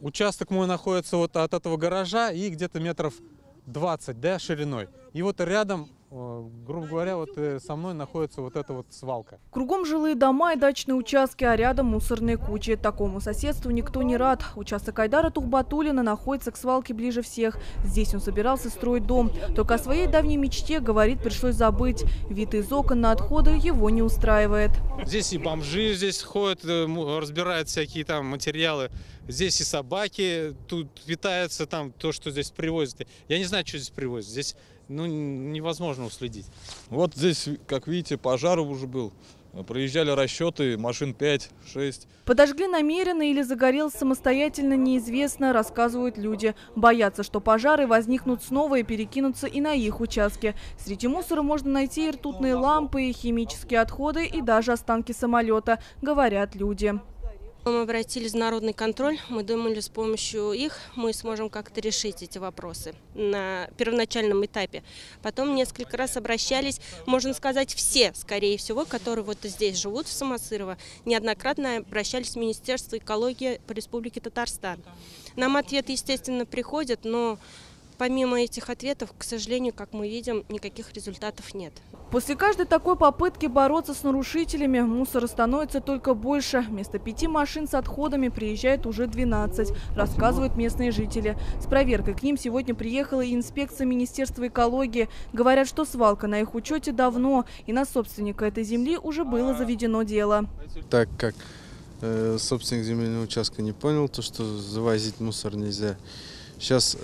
Участок мой находится вот от этого гаража и где-то метров 20, да, шириной. И вот рядом, грубо говоря, вот со мной находится вот эта вот свалка. Кругом жилые дома и дачные участки, а рядом мусорные кучи. Такому соседству никто не рад. Участок Айдара Тухбатуллина находится к свалке ближе всех. Здесь он собирался строить дом. Только о своей давней мечте, говорит, пришлось забыть. Вид из окон на отходы его не устраивает. Здесь и бомжи здесь ходят, разбирают всякие там материалы. Здесь и собаки тут питаются, там то, что здесь привозят. Я не знаю, что здесь привозят. Здесь невозможно уследить. Вот здесь, как видите, пожар уже был. Проезжали расчеты, машин 5-6. Подожгли намеренно или загорелся самостоятельно, неизвестно, рассказывают люди. Боятся, что пожары возникнут снова и перекинутся и на их участке. Среди мусора можно найти и ртутные лампы, и химические отходы, и даже останки самолета, говорят люди. Мы обратились в народный контроль, мы думали, с помощью их мы сможем как-то решить эти вопросы на первоначальном этапе. Потом несколько раз обращались, можно сказать, все, скорее всего, которые вот здесь живут, в Самосырово, неоднократно обращались в Министерство экологии по Республике Татарстан. Нам ответы, естественно, приходят, но помимо этих ответов, к сожалению, как мы видим, никаких результатов нет. После каждой такой попытки бороться с нарушителями мусора становится только больше. Вместо 5 машин с отходами приезжает уже 12, рассказывают местные жители. С проверкой к ним сегодня приехала и инспекция Министерства экологии. Говорят, что свалка на их учете давно, и на собственника этой земли уже было заведено дело. Так как собственник земельного участка не понял, что завозить мусор нельзя, сейчас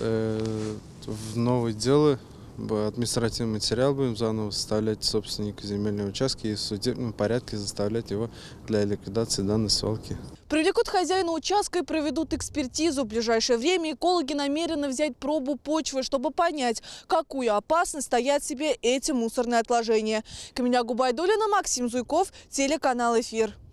в новое дело административный материал будем заново составлять собственника земельного участка и в судебном порядке заставлять его для ликвидации данной свалки. Привлекут хозяина участка и проведут экспертизу. В ближайшее время экологи намерены взять пробу почвы, чтобы понять, какую опасность таят в себе эти мусорные отложения. Камиля Губайдуллина, Максим Зуйков, телеканал «Эфир».